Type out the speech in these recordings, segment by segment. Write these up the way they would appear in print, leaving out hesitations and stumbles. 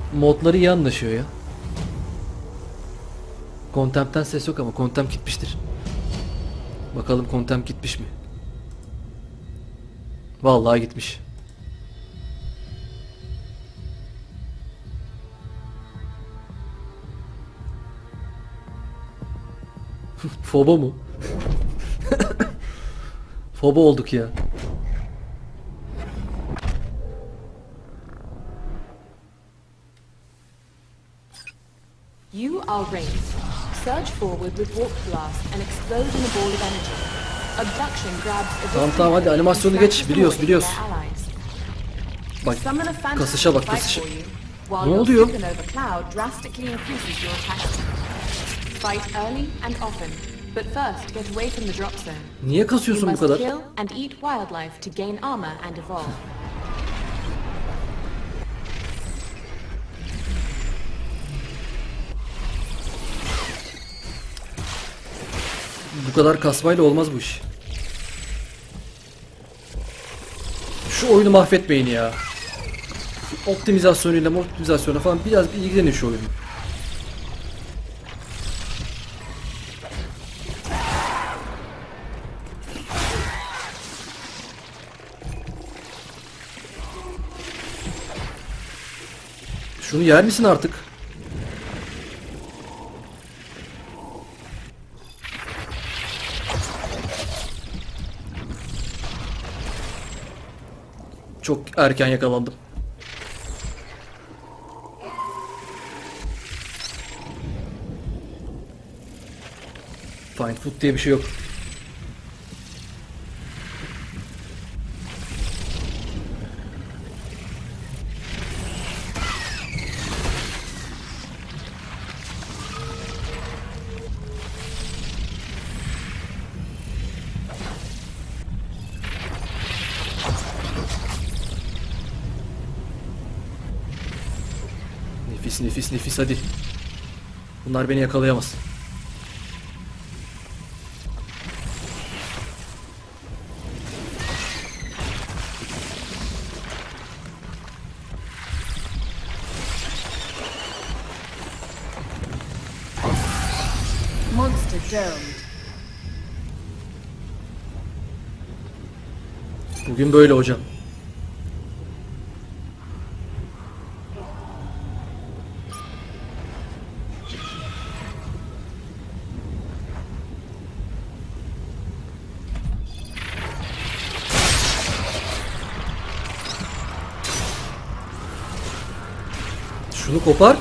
Modları iyi anlaşıyor ya. Contemp'ten ses yok ama Contempt gitmiştir. Bakalım Contempt gitmiş mi? Vallahi gitmiş. Fobo mu? Fobo olduk ya. You are raised. Surge forward with warp blast and explode in a ball of energy. Abduction grabs a Tamam hadi animasyonu geç. Biliyoruz. Bak kasışa bak kasışa. Ne oluyor? Niye kasıyorsun bu kadar? Bu kadar kasmayla olmaz bu iş. Şu oyunu mahvetmeyin ya. Optimizasyonla falan biraz bir ilgilenin şu oyunu. Şunu yer misin artık? Çok erken yakalandım. Find food diye bir şey yok. Nefis hadi. Bunlar beni yakalayamaz. Monster domed. Bugün böyle hocam. Şunu kopar.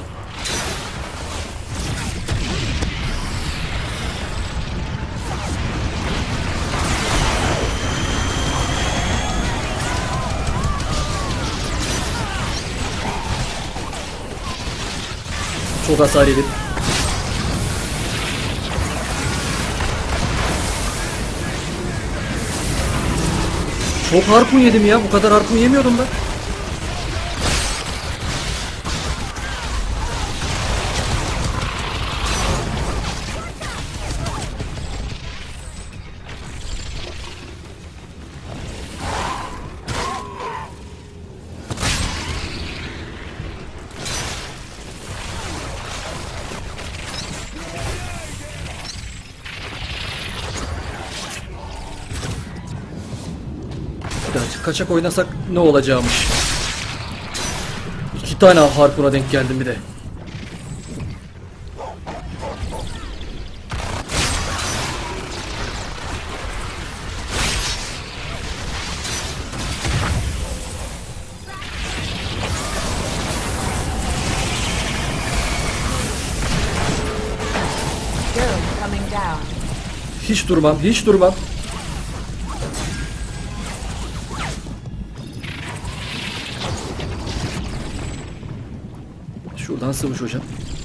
Çok hasar yedim. Çok harpun yedim ya. Bu kadar harpun yemiyordum ben. Kaçak oynasak ne olacakmış? 2 tane harpuna denk geldim bir de. Hiç durmam. Şuradan sıvış hocam.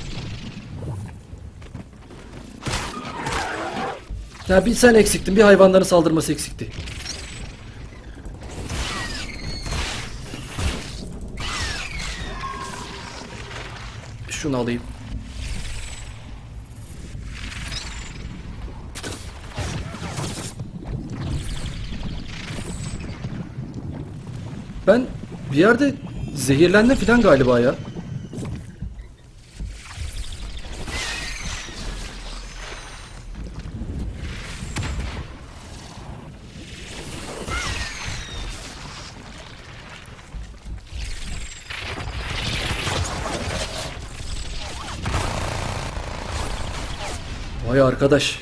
Ya bir sen eksiktin, bir hayvanların saldırması eksikti. Şunu alayım. Ben bir yerde zehirlendim falan galiba ya. Vay arkadaş.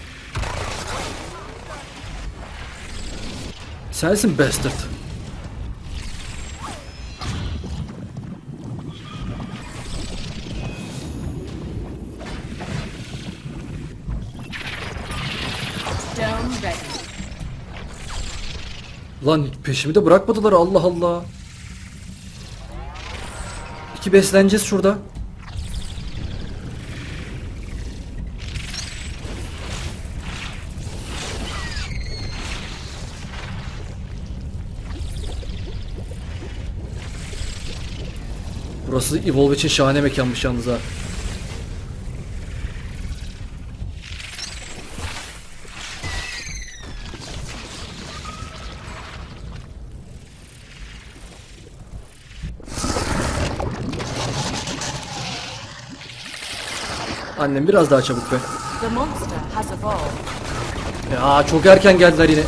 Sensin bastard. Lan peşimi de bırakmadılar, Allah Allah. İki besleneceğiz şurada. Burası Evolve için şahane mekanmış yalnız ha. Annem biraz daha çabuk be. Ya çok erken geldiler yine.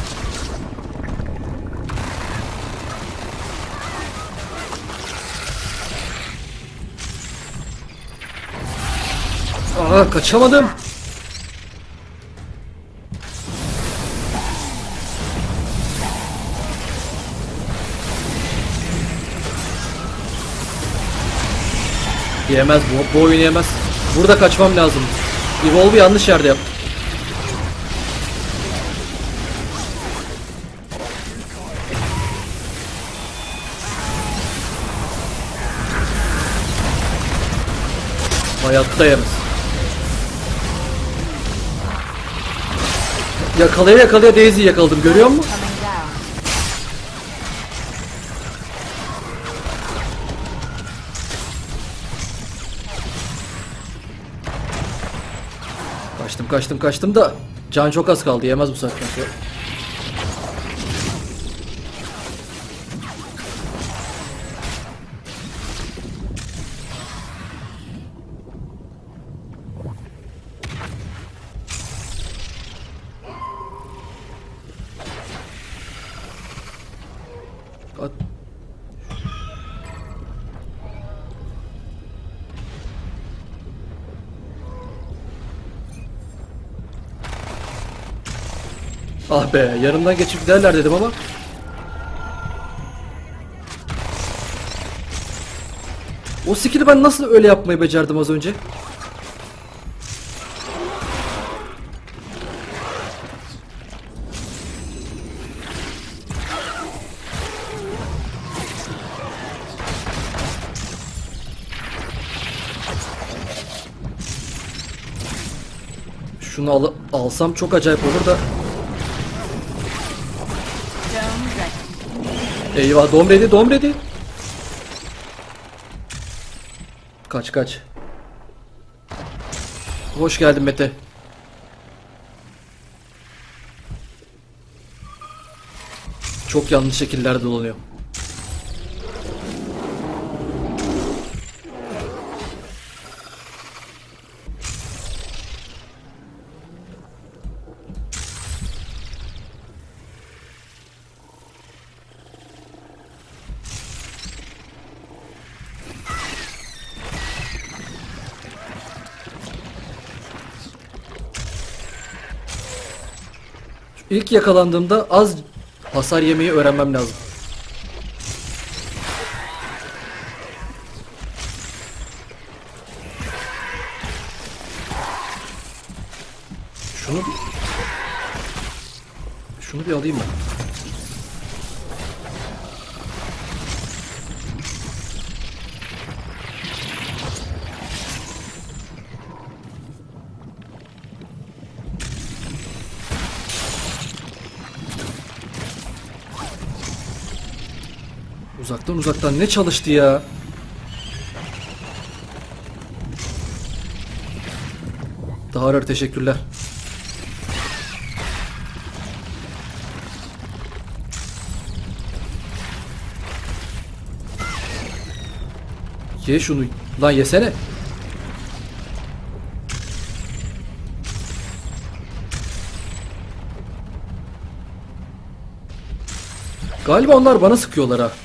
Aa, kaçamadım. Yemez bu oyunu yemez. Burada kaçmam lazım. Evolve'u yanlış yerde yaptım. Hayatta yemez. Yakalaya yakalaya Daisy'yi yakaladım, görüyor musun? Kaçtım da can çok az kaldı, yemez bu saatten sonra. Ah be, yanımdan geçip giderler dedim ama. O skill'i ben nasıl öyle yapmayı becerdim az önce? Şunu alsam çok acayip olur da. Eyvah, dom ready. Kaç. Hoş geldin Mete. Çok yanlış şekillerde dolanıyor. İlk yakalandığımda az hasar yemeyi öğrenmem lazım. Şunu bir alayım ben. Uzaktan ne çalıştı ya? Daha ağır, teşekkürler. Ye şunu. Lan yesene. Galiba onlar bana sıkıyorlar ha.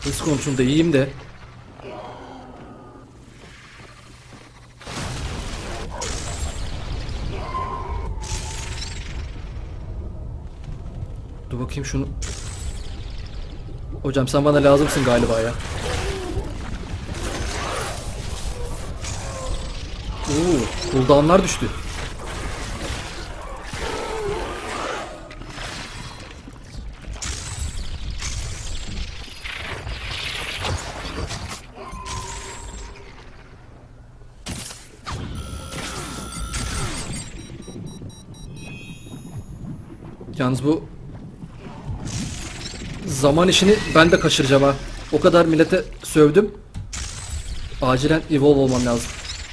Hız konusunda iyiyim de. Dur bakayım şunu. Hocam sen bana lazımsın galiba ya. Oo, cooldown'lar düştü. Yalnız bu zaman işini ben de kaçıracağım ha. O kadar millete sövdüm. Acilen evolve olmam lazım.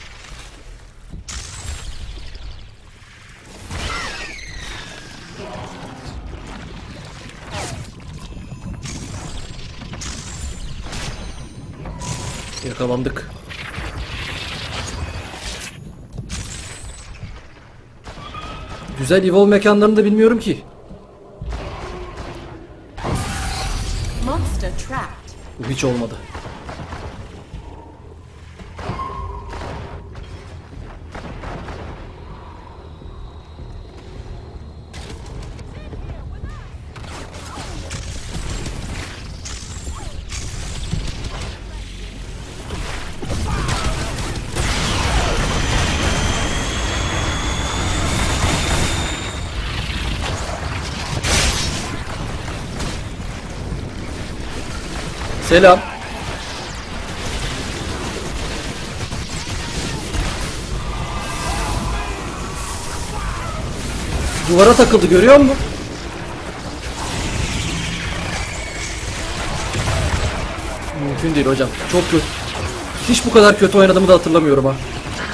Yakalandık. Güzel evolve mekanlarını da bilmiyorum ki. Monster trapped. Bu hiç olmadı. Selam. Duvara takıldı, görüyor musun? Mümkün değil hocam. Çok kötü. Hiç bu kadar kötü oynadığımı da hatırlamıyorum ha.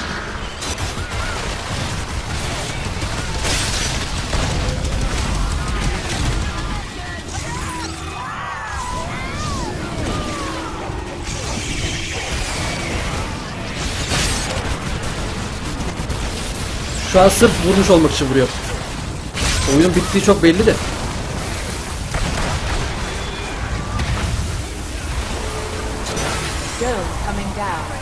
Şu an sırf vurmuş olmak için vuruyor. Oyunun bittiği çok belli de. Dome coming down.